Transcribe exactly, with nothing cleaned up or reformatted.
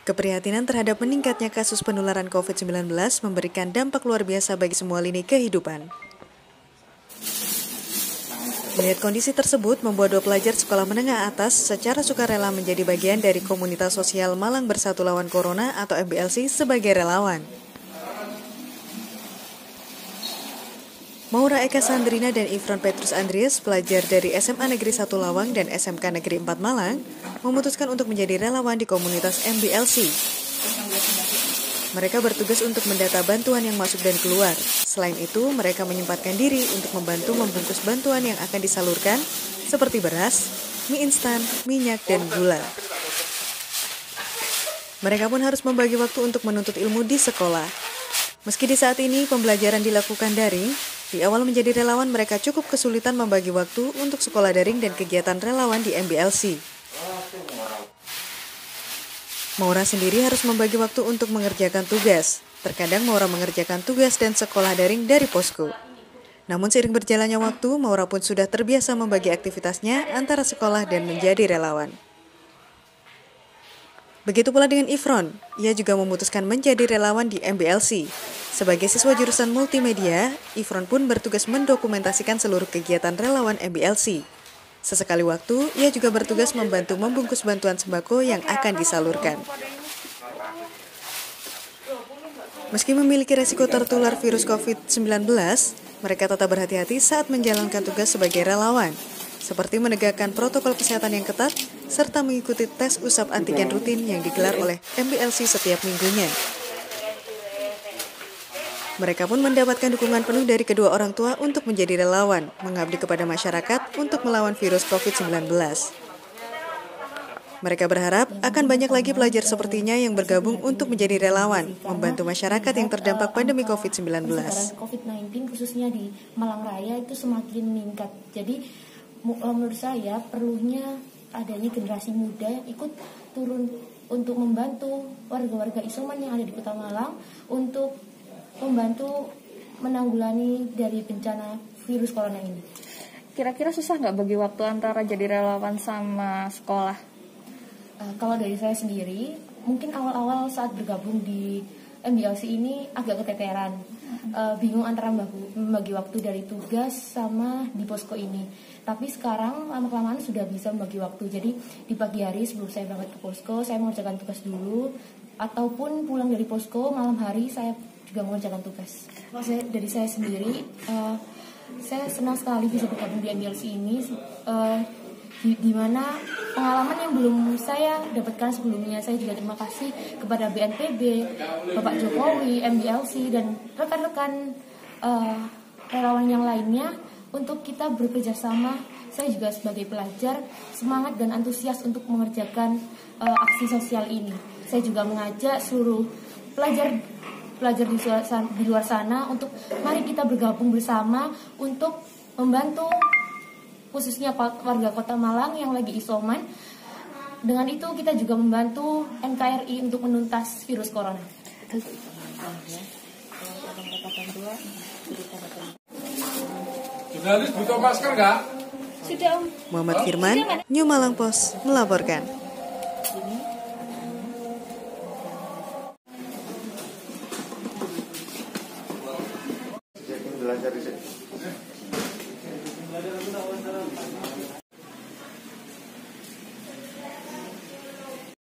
Keprihatinan terhadap meningkatnya kasus penularan covid sembilan belas memberikan dampak luar biasa bagi semua lini kehidupan. Melihat kondisi tersebut membuat dua pelajar sekolah menengah atas secara sukarela menjadi bagian dari komunitas sosial Malang Bersatu Lawan Corona atau M B L C sebagai relawan. Maura Eka Sandrina dan Ifron Petrus Andries, pelajar dari S M A Negeri satu Lawang dan S M K Negeri empat Malang, memutuskan untuk menjadi relawan di komunitas M B L C. Mereka bertugas untuk mendata bantuan yang masuk dan keluar. Selain itu, mereka menyempatkan diri untuk membantu membungkus bantuan yang akan disalurkan, seperti beras, mie instan, minyak, dan gula. Mereka pun harus membagi waktu untuk menuntut ilmu di sekolah. Meski di saat ini pembelajaran dilakukan daring, di awal menjadi relawan mereka cukup kesulitan membagi waktu untuk sekolah daring dan kegiatan relawan di M B L C. Maura sendiri harus membagi waktu untuk mengerjakan tugas. Terkadang Maura mengerjakan tugas dan sekolah daring dari posko. Namun seiring berjalannya waktu, Maura pun sudah terbiasa membagi aktivitasnya antara sekolah dan menjadi relawan. Begitu pula dengan Ifron, ia juga memutuskan menjadi relawan di M B L C. Sebagai siswa jurusan multimedia, Ifron pun bertugas mendokumentasikan seluruh kegiatan relawan M B L C. Sesekali waktu, ia juga bertugas membantu membungkus bantuan sembako yang akan disalurkan. Meski memiliki resiko tertular virus covid sembilan belas, mereka tetap berhati-hati saat menjalankan tugas sebagai relawan, seperti menegakkan protokol kesehatan yang ketat, serta mengikuti tes usap antigen rutin yang digelar oleh M B L C setiap minggunya. Mereka pun mendapatkan dukungan penuh dari kedua orang tua untuk menjadi relawan, mengabdi kepada masyarakat untuk melawan virus covid sembilan belas. Mereka berharap akan banyak lagi pelajar sepertinya yang bergabung untuk menjadi relawan, membantu masyarakat yang terdampak pandemi covid sembilan belas. covid sembilan belas khususnya di Malang Raya itu semakin meningkat. Jadi menurut saya perlunya adanya generasi muda yang ikut turun untuk membantu warga-warga isoman yang ada di Kota Malang untuk membantu menanggulangi dari bencana virus corona ini. Kira-kira susah nggak bagi waktu antara jadi relawan sama sekolah? Uh, kalau dari saya sendiri, mungkin awal-awal saat bergabung di M B L C ini agak keteteran, uh, bingung antara membagi waktu dari tugas sama di posko ini. Tapi sekarang lama-kelamaan sudah bisa membagi waktu. Jadi di pagi hari sebelum saya berangkat ke posko, saya mengerjakan tugas dulu, ataupun pulang dari posko malam hari saya juga mengerjakan tugas. Saya, dari saya sendiri, uh, saya senang sekali bisa bergabung di M B L C ini, uh, di, di mana pengalaman yang belum saya dapatkan sebelumnya. Saya juga terima kasih kepada B N P B, Bapak Jokowi, M B L C, dan rekan-rekan uh, relawan yang lainnya untuk kita bekerja sama. Saya juga sebagai pelajar semangat dan antusias untuk mengerjakan uh, aksi sosial ini. Saya juga mengajak seluruh pelajar pelajar di, di luar sana untuk mari kita bergabung bersama untuk membantu khususnya warga Kota Malang yang lagi isoman. Dengan itu kita juga membantu N K R I untuk menuntas virus corona. Jurnalis butuh masker nggak? Sudah, Om. Muhammad Firman, New Malang Post melaporkan. Belajar di sini.